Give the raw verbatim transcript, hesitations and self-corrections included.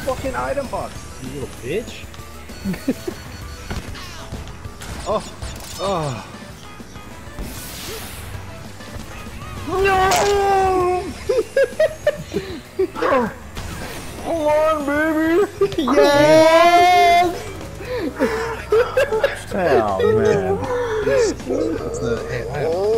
fucking item box, you little bitch. Oh, oh. No! Come on, baby! Yes! Oh, man. It's the, hey, I have